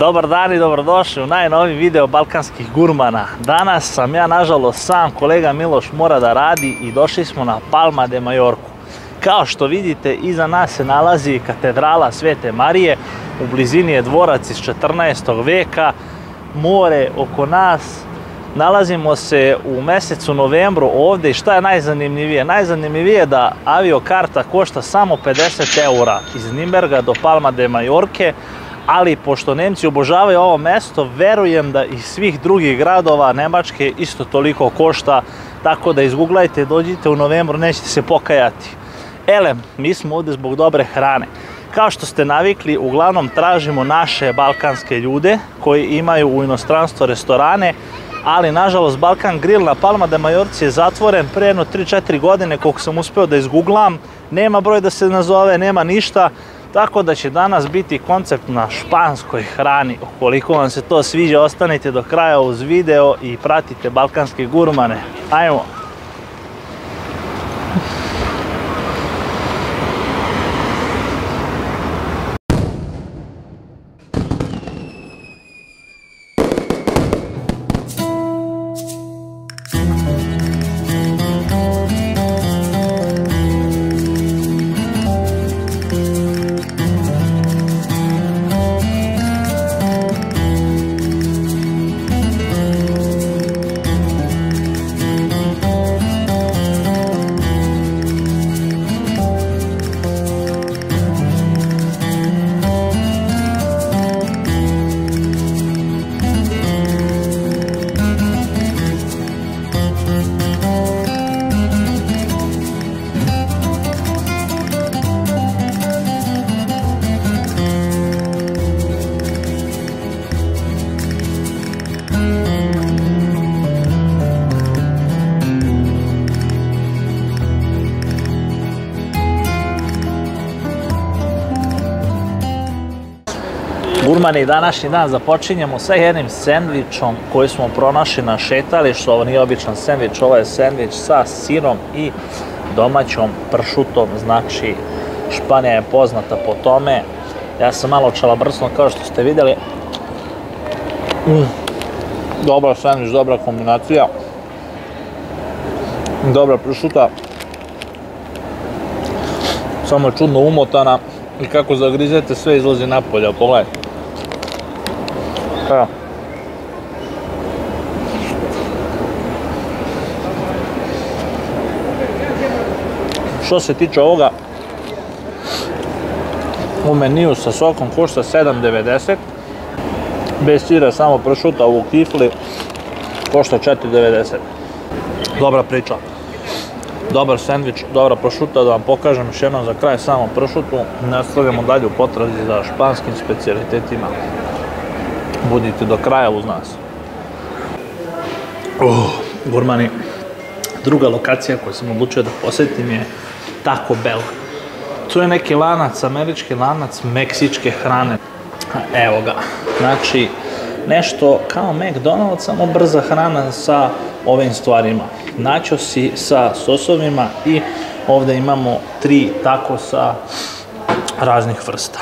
Dobar dan i dobrodošli u najnoviji video Balkanskih gurmana. Danas sam ja nažalost sam, kolega Miloš mora da radi i došli smo na Palma de Majorku. Kao što vidite, iza nas se nalazi katedrala Svete Marije, u blizini je dvorac iz 14. veka, more oko nas. Nalazimo se u mjesecu novembru ovdje i šta je najzanimljivije? Najzanimljivije je da aviokarta košta samo 50 eura iz Nürnberga do Palma de Majorke, ali pošto Nemci obožavaju ovo mjesto, verujem da iz svih drugih gradova Nemačke isto toliko košta, tako da izguglajte, dođite u novembru, nećete se pokajati. Mi smo ovdje zbog dobre hrane. Kao što ste navikli, uglavnom tražimo naše balkanske ljude koji imaju u inostranstvu restorane, ali nažalost Balkan Grill na Palma de Majorci je zatvoren pre jedno 3-4 godine, koliko sam uspio da izguglam. Nema broj da se nazove, nema ništa, tako da će danas biti koncept na španskoj hrani. Ukoliko vam se to sviđa, ostanite do kraja uz video i pratite balkanske gurmane. Ajmo! Gurmani, današnji dan započinjemo sa jednim sendvičom koji smo pronašli na šetalištu. Ovo nije običan sendvič, ovo je sendvič sa sirom i domaćom pršutom, znači Španija je poznata po tome. Ja sam malo čalabrsno kao što ste vidjeli. Dobar sendvič, dobra kombinacija. Dobra pršuta. Samo je čudno umotana i kako zagrizete sve izlazi napolje, pogledajte. Evo. Što se tiče ovoga, u meniju sa sokom košta 7,90, bez sira samo pršuta u kifli košta 4,90. Dobra priča. Dobar sendvič, dobra pršuta, da vam pokažem još jednom za kraj samo pršutu. Nastavljamo dalje u potrazi za španskim specijalitetima. Budite do kraja uz nas. Gurmani, druga lokacija koju sam odlučio da posjetim je Taco Bell. To je neki lanac, američki lanac meksičke hrane. Evo ga, znači nešto kao McDonald's, samo brza hrana sa ovim stvarima. Nachosi sa sosovima i ovdje imamo 3 takosa raznih vrsta.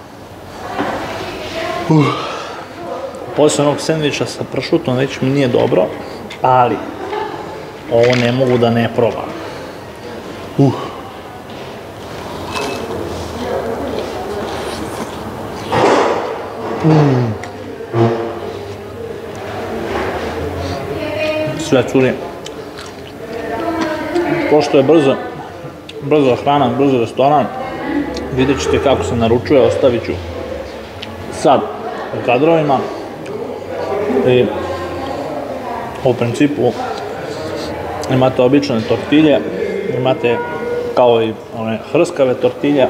Poslije onog sendviča sa pršutom već mi nije dobro, ali ovo ne mogu da ne probam. Sve curi. Pošto je brza hrana, brzo restoran, vidjet ćete kako se naručuje, ostavit ću sad u kadrovima. I u principu imate obične tortilje, imate kao i one hrskave tortilje.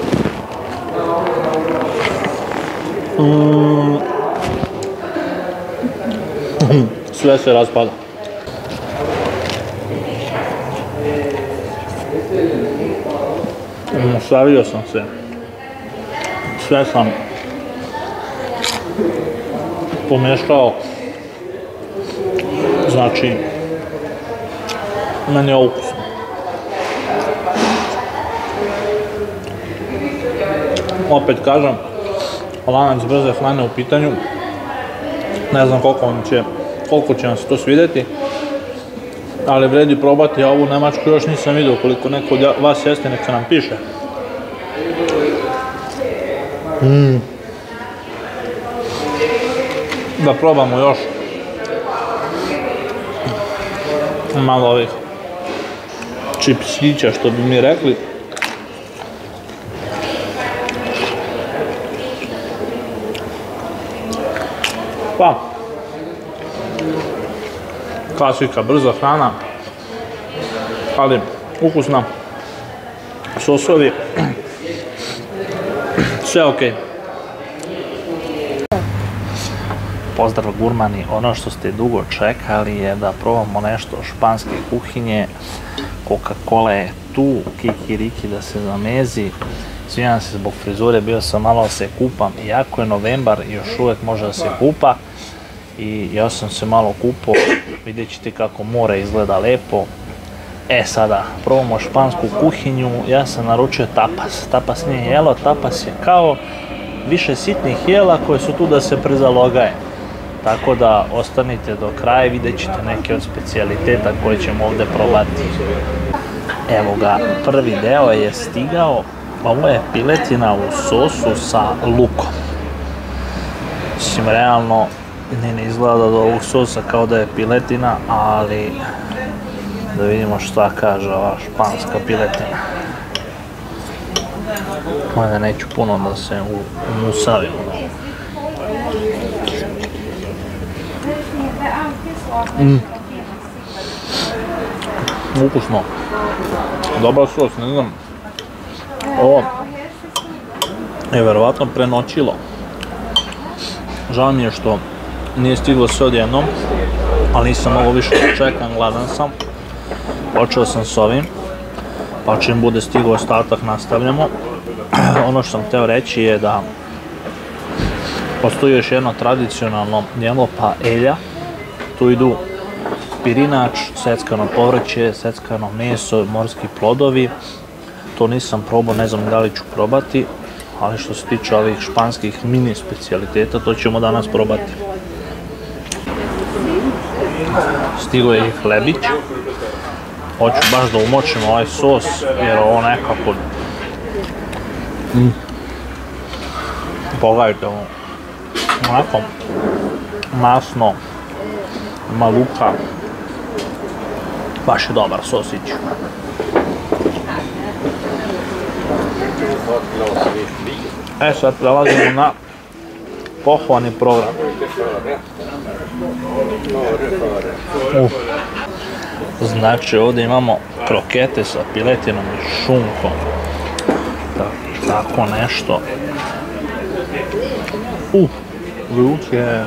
Sve se raspada. Savio sam se. Sve sam pomešao. Znači, meni je ukusno. Opet kažem, lanac brze hrane u pitanju. Ne znam koliko će vam se to svidjeti, ali vredi probati. Ja ovu Nemačku još nisam vidio, koliko neko od vas jeste, nek se nam piše. Da probamo još malo ovih čipsića, što bi mi rekli. Pa, klasika, brza hrana, ali ukusna, sosovi, sve ok. Pozdrav gurmani, ono što ste dugo čekali je da probamo nešto španske kuhinje. Coca-Cola je tu, kikiriki da se zamezi. Sviđam se zbog frizure, bio sam malo da se kupam, iako je novembar i još uvijek može da se kupa. I ja sam se malo kupao, vidjet ćete kako more izgleda lepo. Sada, probamo špansku kuhinju, ja sam naručio tapas. Tapas nije jelo, tapas je kao više sitnih jela koje su tu da se prezalogaje. Tako da ostanite do kraja, vidjet ćete neke od specijaliteta koje ćemo ovdje probati. Evo ga, prvi deo je stigao. Ovo je piletina u sosu sa lukom. Mislim, realno ne izgleda od ovog sosa kao da je piletina, ali da vidimo šta kaže ova španska piletina. Mada neću puno da se umusavim. Ukusno. Dobar sos, ne znam. Ovo je verovatno prenoćilo. Žao mi je što nije stiglo sve odjednom, ali nisam mogao više da čekam, gladan sam. Počeo sam s ovim, pa čim bude stigao ostatak nastavljamo. Ono što sam hteo reći je da postoji još jedno tradicionalno jelo paelja. Tu idu pirinač, seckano povrće, seckano meso, morski plodovi. To nisam probao, ne znam da li ću probati, ali što se tiče ovih španskih mini specijaliteta, to ćemo danas probati. Stigo je i hlebić. Hoću baš da umočim ovaj sos, jer ovo nekako... Pogledajte ovo. Onako masno, ima luka. Baš je dobar sosić. Sad prelazimo na pohvalni program. Znači ovdje imamo krokete sa piletinom i šunkom. Tako nešto. Vruće.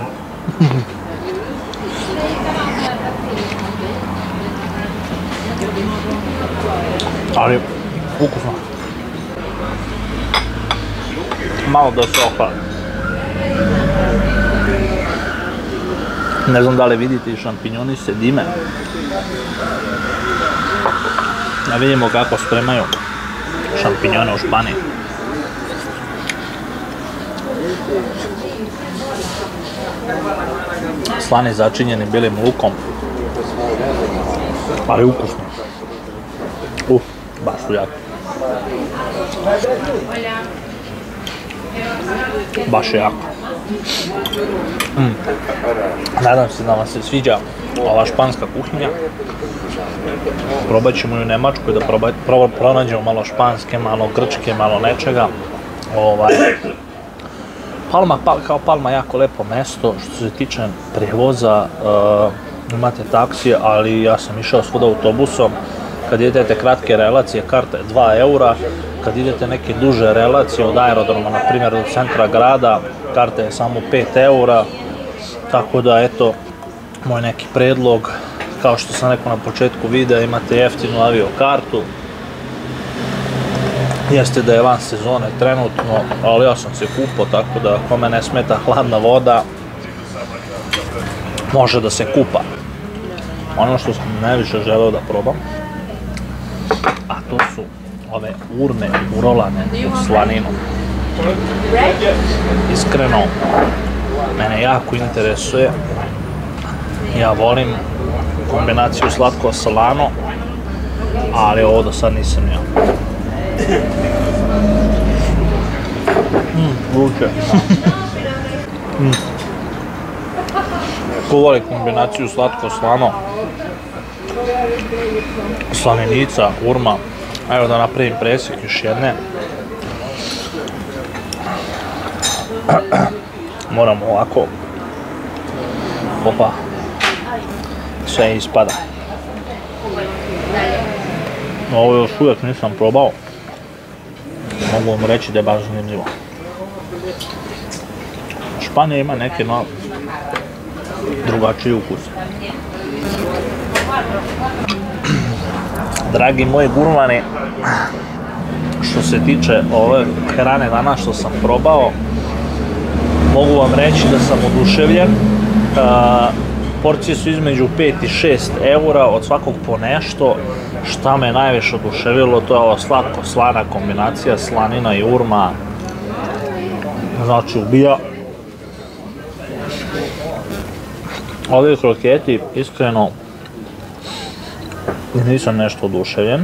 Ali ukusno. Malo da se ohladi. Ne znam da li vidite, šampinjoni se dime. Da vidimo kako spremaju šampinjone u Španiji. Slani začinjeni bijelim lukom. Ali ukusno. Baš su jako. Baš je jako. Nadam se da vam se sviđa ova španska kuhinja. Probat ćemo i u Nemačkoj da pronađemo malo španske, malo grčke, malo nečega. Palma, kao Palma, jako lepo mesto. Što se tiče prijevoza, imate taksije, ali ja sam išao svuda autobusom. Kad idete kratke relacije, karta je 2 eura. Kad idete neke duže relacije od aerodroma, na primjer do centra grada, karta je samo 5 eura. Tako da, eto, moj neki predlog, kao što sam rekao na početku videa, imate jeftinu aviokartu. Jeste da je van sezone trenutno, ali ja sam se kupao, tako da kome ne smeta hladna voda, može da se kupa. Ono što sam najviše želeo da probam, a to su ove urme urolane u slaninu. Iskreno, mene jako interesuje. Ja volim kombinaciju slatko-salano, ali ovo do sad nisam jeo. Vruće. Ko voli kombinaciju slatko-slano, slanenica, urma, evo da napravim presjek još jedne. Moramo ovako, opa, sve ispada. Ovo još uvijek nisam probao, mogu vam reći da je baš zanimljivo. Španija ima neke drugačiji ukus. Dragi moji gurmani, što se tiče ove hrane danas što sam probao, mogu vam reći da sam oduševljen. Porcije su između 5 i 6 eura, od svakog po nešto. Šta me najviše oduševilo, to je ova slatko-slana kombinacija, slanina i urma. Znači ubija. Ovi kroketi, iskreno, nisam nešto oduševljen.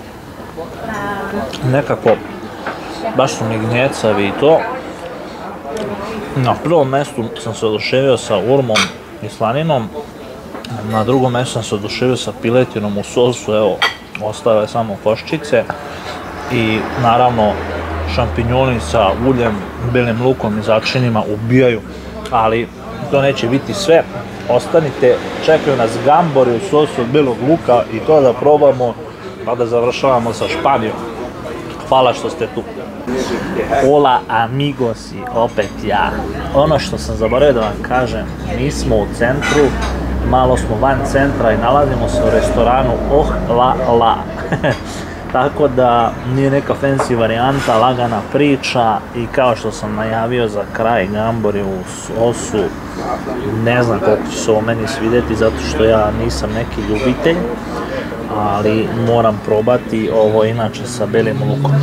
Nekako, baš su mi gnjecavi i to. Na prvom mjestu sam se oduševio sa urmom i slaninom. Na drugom mjestu sam se oduševio sa piletinom u sosu, evo, ostale samo koščice. I naravno, šampinjoni sa uljem, belim lukom i začinima ubijaju. Ali to neće biti sve. Ostanite, čekaju nas gambori u sosu od belog luka i to da probamo, pa da završavamo sa Španijom. Hvala što ste tu. Hola amigosi, opet ja. Ono što sam zaboravio da vam kažem, mi smo u centru, malo smo van centra i nalazimo se u restoranu Oh La La. Tako da nije neka fancy varijanta, lagana priča i kao što sam najavio za kraj gambori u sosu, ne znam koliko će se ovo meni svidjeti zato što ja nisam neki ljubitelj, ali moram probati ovo inače sa belim lukom.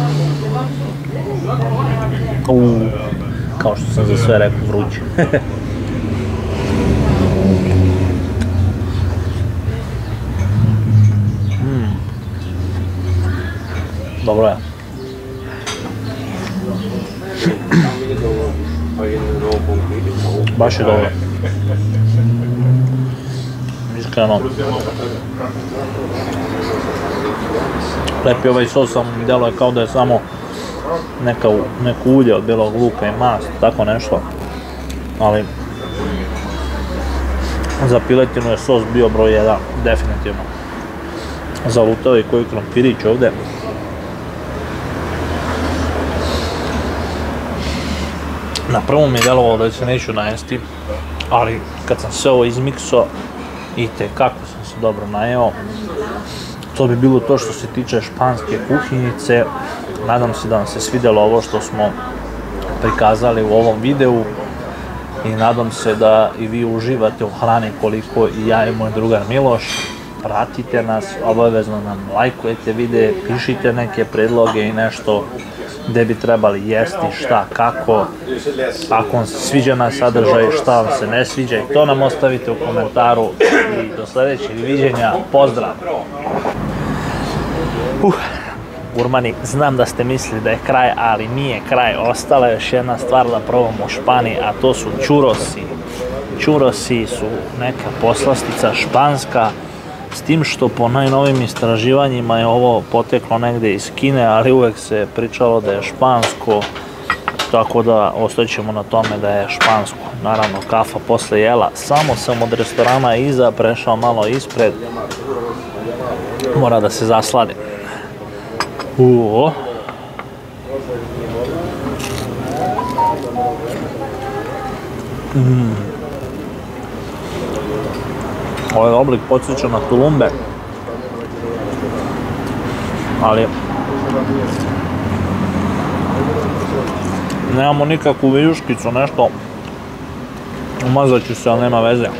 Kao što sam za sve rekao, vruće. Dobro je. Baš je dobro. Iskreno. Lepi ovaj sos sam djeluje kao da je samo neko ulje od belog luka i mast, tako nešto. Ali za piletinu je sos bio broj 1, definitivno. Zalutao je koji krompirić ovdje. Na prvom mi je djelovalo da se neću najesti, ali kad sam sve ovo izmiksao i kako sam se dobro najeo, to bi bilo to što se tiče španske kuhinjice. Nadam se da vam se svidjelo ovo što smo prikazali u ovom videu i nadam se da i vi uživate u hrani koliko i ja i moj drugar Miloš. Pratite nas, obavezno nam lajkujete videe, pišite neke predloge i nešto gdje bi trebali jesti, šta, kako, ako vam se sviđa naš sadržaj, šta vam se ne sviđa i to nam ostavite u komentaru i do sljedećeg viđenja, pozdrav! Gurmani, znam da ste mislili da je kraj, ali nije kraj, ostala je još jedna stvar da probamo u Španiji, a to su churrosi. Churrosi su neka poslastica španska, s tim što po najnovim istraživanjima je ovo poteklo negdje iz Kine, ali uvijek se pričalo da je špansko, tako da ostaćemo na tome da je špansko. Naravno, kafa posle jela, samo sam od restorana iza prešao malo ispred, mora da se zasladi. Ovaj oblik podsjeća na tulumbe, ali nemamo nikakvu viljuškicu, nešto, umazat ću se, ali nema veze.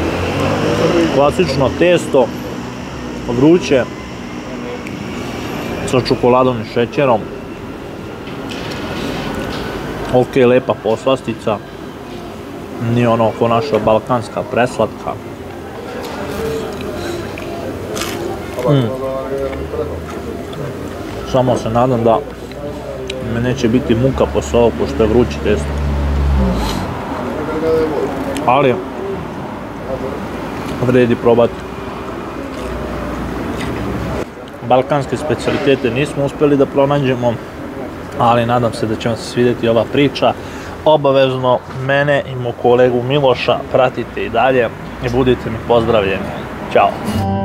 Klasično testo, vruće, sa čokoladom i šećerom. Ok, lepa poslastica. Nije ono ko naša balkanska preslatka. Samo se nadam da me neće biti muka posle ovo, pošto je vrući testo. Ali vredi probati. Balkanske specijalitete nismo uspjeli da pronađemo, ali nadam se da će vam se svidjeti ova priča. Obavezno mene i moj kolegu Miloša pratite i dalje i budite mi pozdravljeni. Ćao!